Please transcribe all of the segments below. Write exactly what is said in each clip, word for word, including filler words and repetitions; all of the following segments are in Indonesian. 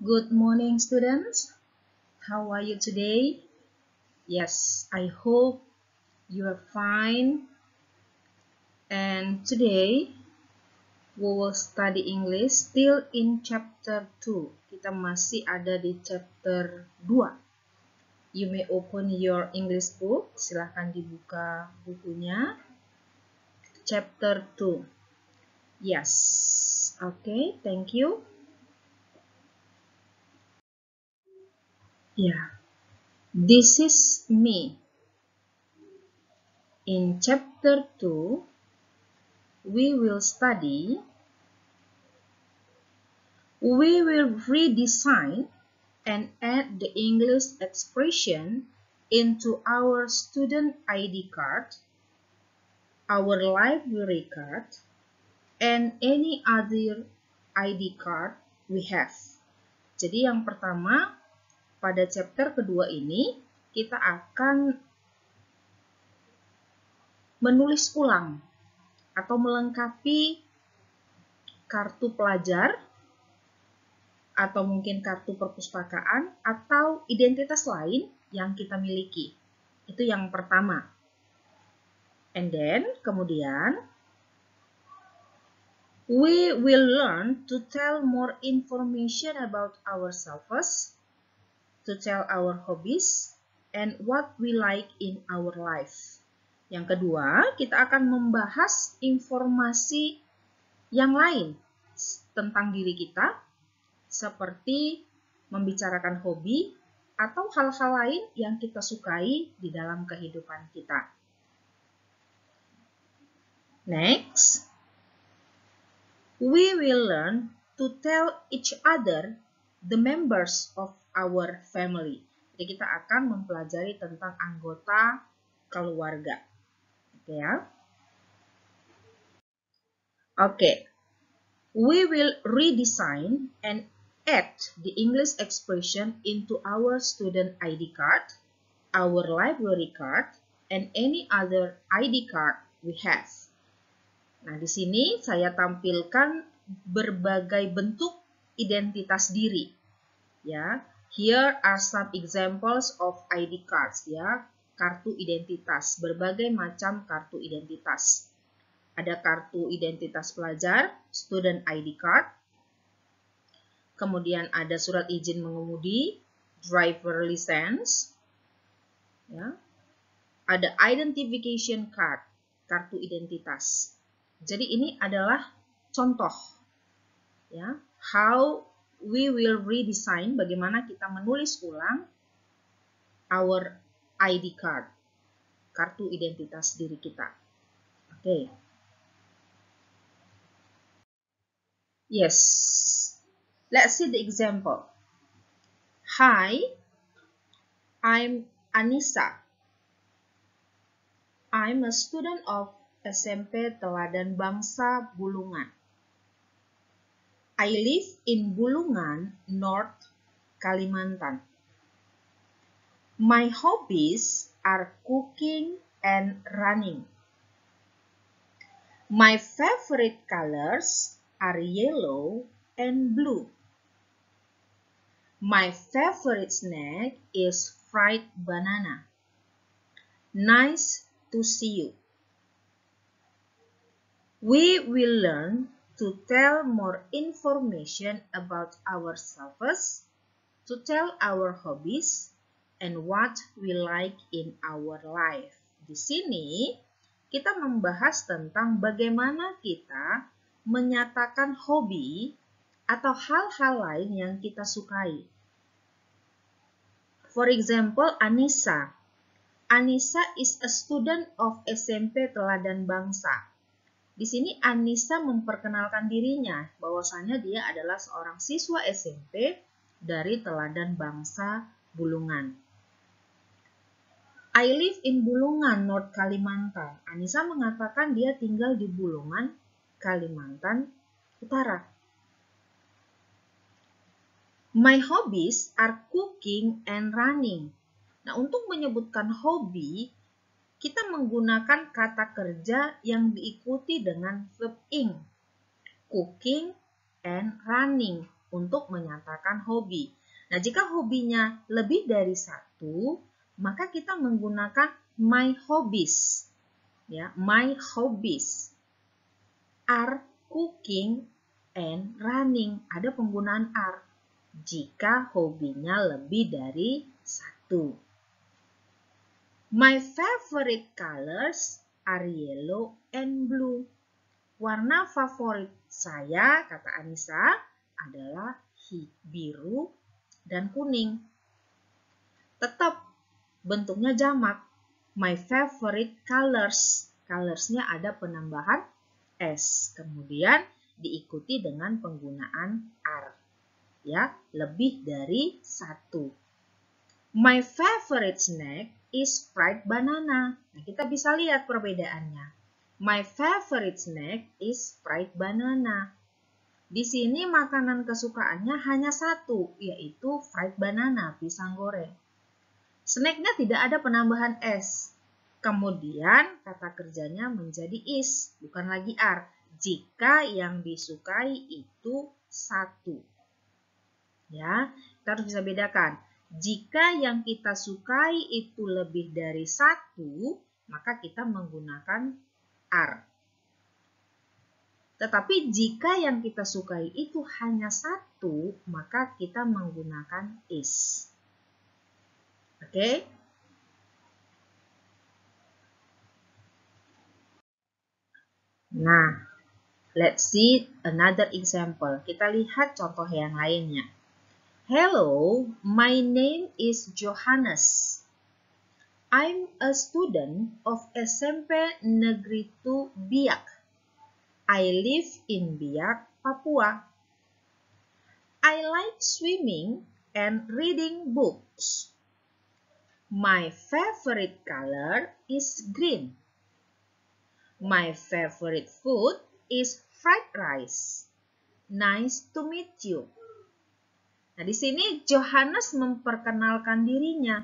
Good morning, students. How are you today? Yes, I hope you are fine. And today, we will study English still in chapter two. Kita masih ada di chapter dua. You may open your English book. Silahkan dibuka bukunya. Chapter two. Yes. Okay, thank you. Yeah. This is me. In chapter two, we will study, we will redesign and add the English expression into our student I D card, our library card, and any other I D card we have. Jadi yang pertama, pada chapter kedua ini, kita akan menulis ulang atau melengkapi kartu pelajar atau mungkin kartu perpustakaan atau identitas lain yang kita miliki. Itu yang pertama. And then, kemudian, we will learn to tell more information about ourselves, to tell our hobbies, and what we like in our life. Yang kedua, kita akan membahas informasi yang lain tentang diri kita, seperti membicarakan hobi atau hal-hal lain yang kita sukai di dalam kehidupan kita. Next, we will learn to tell each other the members of our family. Jadi kita akan mempelajari tentang anggota keluarga. Oke ya. Oke. We will redesign and add the English expression into our student I D card, our library card, and any other I D card we have. Nah, di sini saya tampilkan berbagai bentuk identitas diri. Ya, here are some examples of I D cards, ya, kartu identitas, berbagai macam kartu identitas. Ada kartu identitas pelajar, student I D card. Kemudian ada surat izin mengemudi, driver license. Ya. Ada identification card, kartu identitas. Jadi ini adalah contoh, ya, how we will redesign, bagaimana kita menulis ulang our I D card, kartu identitas diri kita. Oke. Okay. Yes. Let's see the example. Hi, I'm Anissa. I'm a student of S M P Teladan Bangsa Bulungan. I live in Bulungan, North Kalimantan. My hobbies are cooking and running. My favorite colors are yellow and blue. My favorite snack is fried banana. Nice to see you. We will learn to tell more information about ourselves, to tell our hobbies, and what we like in our life. Di sini, kita membahas tentang bagaimana kita menyatakan hobi atau hal-hal lain yang kita sukai. For example, Anissa. Anissa is a student of S M P Teladan Bangsa. Di sini Anissa memperkenalkan dirinya bahwasanya dia adalah seorang siswa S M P dari Teladan Bangsa Bulungan. I live in Bulungan, North Kalimantan. Anissa mengatakan dia tinggal di Bulungan, Kalimantan Utara. My hobbies are cooking and running. Nah, untuk menyebutkan hobi, kita menggunakan kata kerja yang diikuti dengan verb ing, cooking and running. untuk menyatakan hobi. Nah, jika hobinya lebih dari satu, maka kita menggunakan my hobbies. Ya, my hobbies are cooking and running. Ada penggunaan are jika hobinya lebih dari satu. My favorite colors are yellow and blue. Warna favorit saya, kata Anissa, adalah biru dan kuning. Tetap bentuknya jamak. My favorite colors. Colorsnya ada penambahan S. Kemudian diikuti dengan penggunaan are. Ya, lebih dari satu. My favorite snack is fried banana. Nah, kita bisa lihat perbedaannya. My favorite snack is fried banana. Di sini makanan kesukaannya hanya satu, yaitu fried banana, pisang goreng. Snacknya tidak ada penambahan S. Kemudian kata kerjanya menjadi is, bukan lagi are. Jika yang disukai itu satu. Ya, kita harus bisa bedakan. Jika yang kita sukai itu lebih dari satu, maka kita menggunakan are. Tetapi jika yang kita sukai itu hanya satu, maka kita menggunakan is. Oke? Okay? Nah, let's see another example. Kita lihat contoh yang lainnya. Hello, my name is Johannes. I'm a student of S M P Negeri dua Biak. I live in Biak, Papua. I like swimming and reading books. My favorite color is green. My favorite food is fried rice. Nice to meet you. Nah, di sini Johannes memperkenalkan dirinya.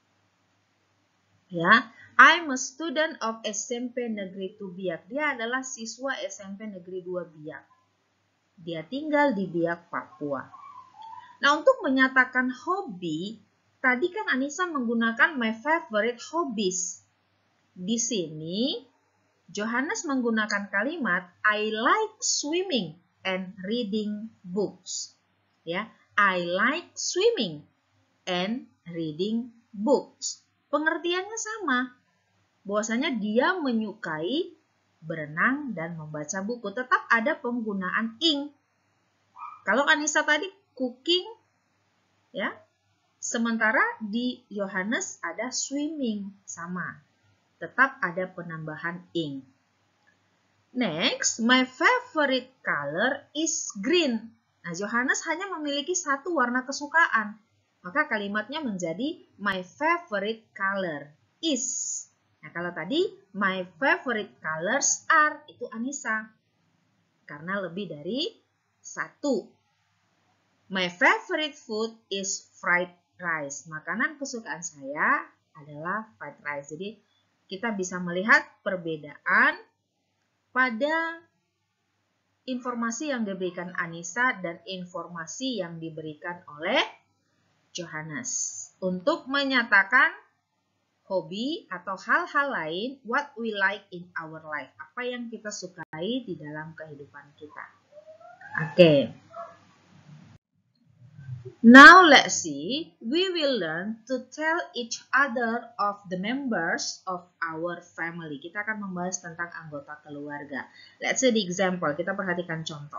Ya, I'm a student of S M P Negeri dua Biak. Dia adalah siswa S M P Negeri dua Biak. Dia tinggal di Biak, Papua. Nah, untuk menyatakan hobi, tadi kan Anissa menggunakan my favorite hobbies. Di sini, Johannes menggunakan kalimat I like swimming and reading books. Ya, I like swimming and reading books. Pengertiannya sama, bahwasanya dia menyukai berenang dan membaca buku. Tetap ada penggunaan ing. Kalau Anissa tadi cooking, ya, sementara di Johannes ada swimming, sama. Tetap ada penambahan ing. Next, my favorite color is green. Nah, Johannes hanya memiliki satu warna kesukaan. Maka kalimatnya menjadi my favorite color is. Nah, kalau tadi my favorite colors are, itu Anissa. Karena lebih dari satu. My favorite food is fried rice. Makanan kesukaan saya adalah fried rice. Jadi kita bisa melihat perbedaan pada informasi yang diberikan Anissa dan informasi yang diberikan oleh Johannes. Untuk menyatakan hobi atau hal-hal lain, what we like in our life. Apa yang kita sukai di dalam kehidupan kita. Oke. Okay. Now let's see, we will learn to tell each other of the members of our family. Kita akan membahas tentang anggota keluarga. Let's see the example. Kita perhatikan contoh.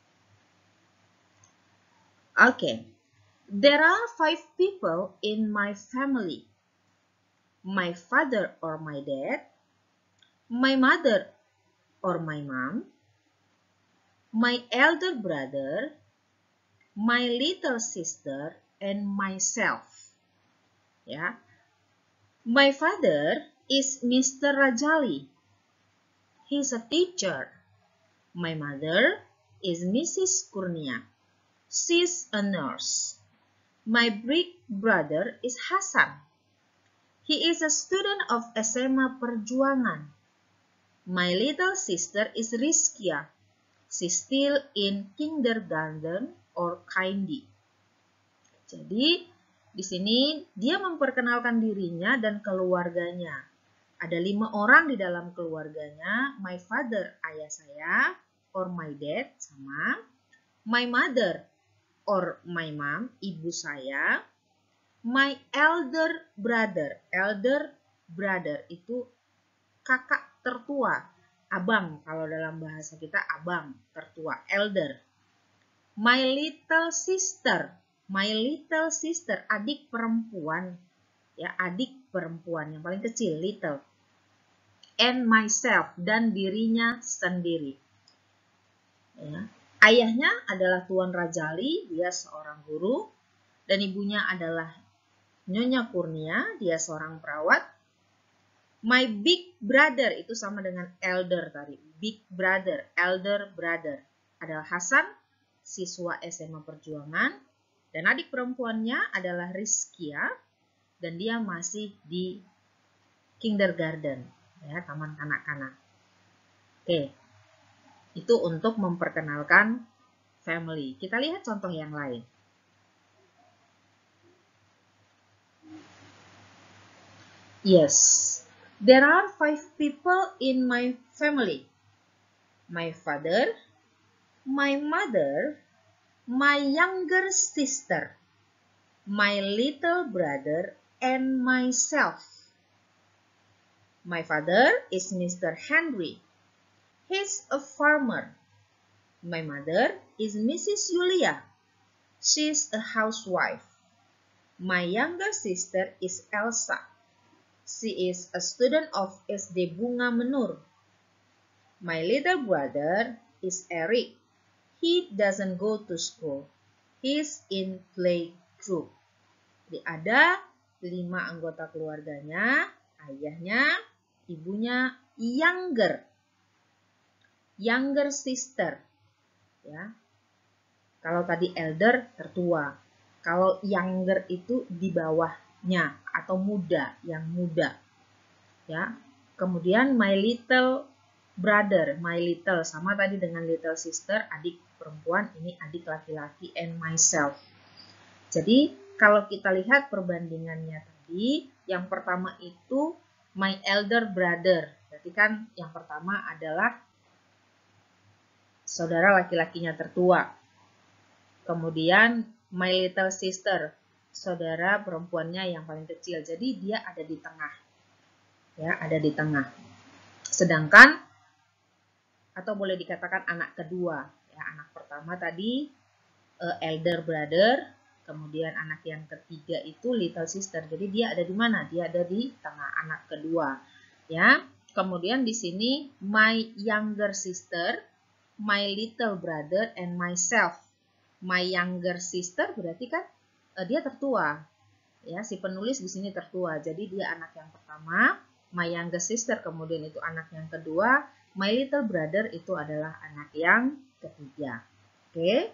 Oke. Okay. There are five people in my family. My father or my dad, my mother or my mom, my elder brother, my little sister, and myself. Ya. My father is Mister Rajali. He's a teacher. My mother is Missus Kurnia. She's a nurse. My big brother is Hasan. He is a student of S M A Perjuangan. My little sister is Rizkia. She's still in kindergarten or kindly. Jadi di sini dia memperkenalkan dirinya dan keluarganya. Ada lima orang di dalam keluarganya. My father, ayah saya, or my dad, sama. My mother, or my mom, ibu saya. My elder brother, elder brother itu kakak tertua, abang, kalau dalam bahasa kita abang, tertua, elder. My little sister, my little sister, adik perempuan, ya, adik perempuan yang paling kecil, little. And myself, dan dirinya sendiri. Ya. Ayahnya adalah Tuan Rajali, dia seorang guru, dan ibunya adalah Nyonya Kurnia, dia seorang perawat. My big brother, itu sama dengan elder tadi. Big brother, elder brother, adalah Hasan, siswa S M A Perjuangan. Dan adik perempuannya adalah Rizkia, dan dia masih di kindergarten, ya, taman kanak-kanak. Oke, itu untuk memperkenalkan family. Kita lihat contoh yang lain. Yes, there are five people in my family. My father, my mother, my younger sister, my little brother, and myself. My father is Mister Henry. He's a farmer. My mother is Missus Yulia. She's a housewife. My younger sister is Elsa. She is a student of S D Bunga Menur. My little brother is Eric. He doesn't go to school. He's in playgroup. Jadi ada lima anggota keluarganya, ayahnya, ibunya, younger, younger sister. Ya. Kalau tadi elder, tertua. Kalau younger itu di bawahnya atau muda, yang muda. Ya. Kemudian my little brother, my little sama tadi dengan little sister, adik perempuan, ini adik laki-laki, and myself. Jadi kalau kita lihat perbandingannya tadi, yang pertama itu my elder brother. Berarti kan yang pertama adalah saudara laki-lakinya tertua. Kemudian my little sister, saudara perempuannya yang paling kecil. Jadi dia ada di tengah. Ya, ada di tengah. Sedangkan atau boleh dikatakan anak kedua, ya, anak pertama tadi uh, elder brother, kemudian anak yang ketiga itu little sister. Jadi dia ada di mana? Dia ada di tengah, anak kedua. Ya. Kemudian di sini my younger sister, my little brother, and myself. My younger sister berarti kan uh, dia tertua. Ya, si penulis di sini tertua. Jadi dia anak yang pertama, my younger sister kemudian itu anak yang kedua, my little brother itu adalah anak yang ketiga. Oke.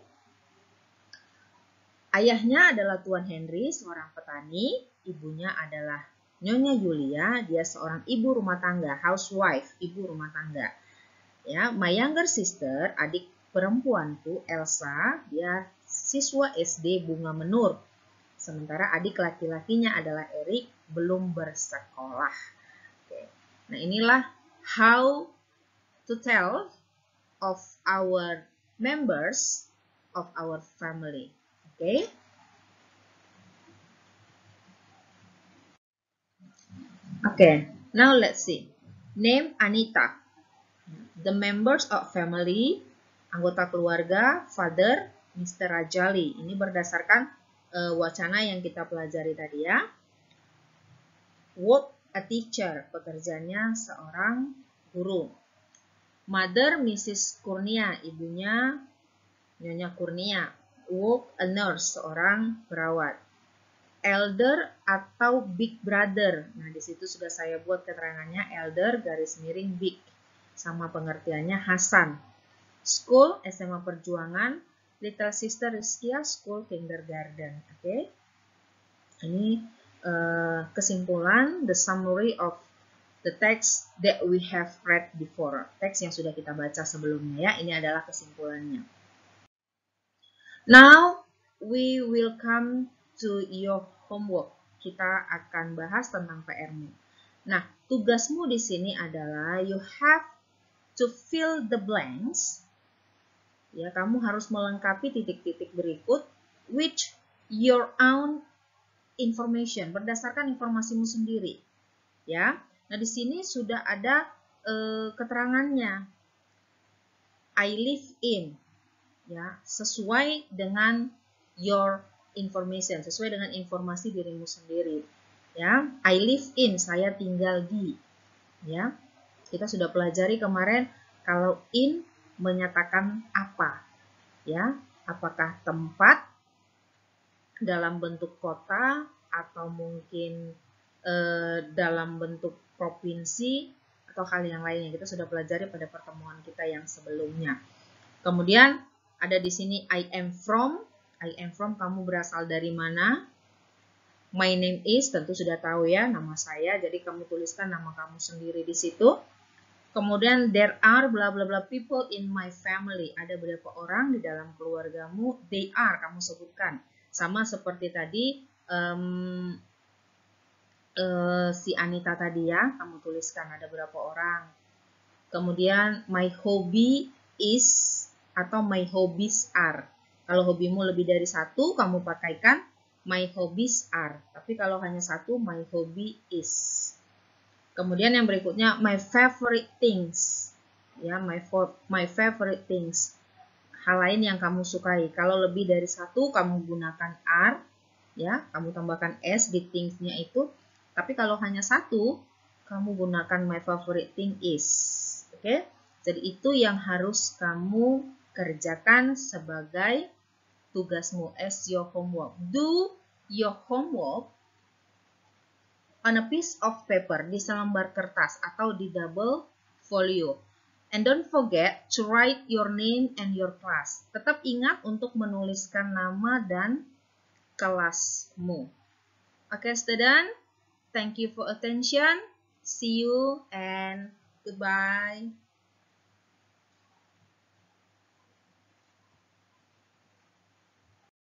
Ayahnya adalah Tuan Henry, seorang petani. Ibunya adalah Nyonya Yulia, dia seorang ibu rumah tangga, housewife, ibu rumah tangga. Ya, my younger sister, adik perempuanku Elsa, dia siswa S D Bunga Menur. Sementara adik laki-lakinya adalah Eric, belum bersekolah. Oke. Nah, inilah how to tell of our members of our family. Okay. Okay, now let's see. Name Anita. The members of family, anggota keluarga, father, Mister Rajali. Ini berdasarkan uh, wacana yang kita pelajari tadi ya. Work a teacher, pekerjaannya seorang guru. Mother, Missus Kurnia, ibunya Nyonya Kurnia. Work a nurse, seorang perawat. Elder atau big brother. Nah, di situ sudah saya buat keterangannya, elder garis miring big. Sama pengertiannya Hasan. School, S M A Perjuangan. Little sister Rizkia, school kindergarten. Oke. Okay? Ini uh, kesimpulan, the summary of the text that we have read before. Teks yang sudah kita baca sebelumnya ya, ini adalah kesimpulannya. Now, we will come to your homework. Kita akan bahas tentang P R-mu. Nah, tugasmu di sini adalah you have to fill the blanks. Ya, kamu harus melengkapi titik-titik berikut with your own information, berdasarkan informasimu sendiri. Ya. Nah, di sini sudah ada eh, keterangannya. I live in, ya, sesuai dengan your information, sesuai dengan informasi dirimu sendiri. Ya, I live in, saya tinggal di. Ya, kita sudah pelajari kemarin kalau in menyatakan apa. Ya, apakah tempat dalam bentuk kota atau mungkin eh, dalam bentuk provinsi atau hal yang lainnya. Kita sudah pelajari pada pertemuan kita yang sebelumnya. Kemudian ada di sini I am from. I am from, kamu berasal dari mana? My name is, tentu sudah tahu ya, nama saya. Jadi kamu tuliskan nama kamu sendiri di situ. Kemudian there are bla bla bla people in my family. Ada beberapa orang di dalam keluargamu. They are, kamu sebutkan. Sama seperti tadi um, uh, si Anita tadi ya, kamu tuliskan ada berapa orang. Kemudian my hobby is atau my hobbies are. Kalau hobimu lebih dari satu, kamu pakaikan my hobbies are. Tapi kalau hanya satu, my hobby is. Kemudian yang berikutnya my favorite things. Ya, my for, my favorite things. Hal lain yang kamu sukai. Kalau lebih dari satu, kamu gunakan are. Ya, kamu tambahkan s di things-nya itu. Tapi kalau hanya satu, kamu gunakan my favorite thing is. Oke? Okay? Jadi itu yang harus kamu kerjakan sebagai tugasmu as your homework. Do your homework on a piece of paper, di selembar kertas atau di double folio. And don't forget to write your name and your class. Tetap ingat untuk menuliskan nama dan kelasmu. Oke, okay, student. Thank you for attention. See you and goodbye.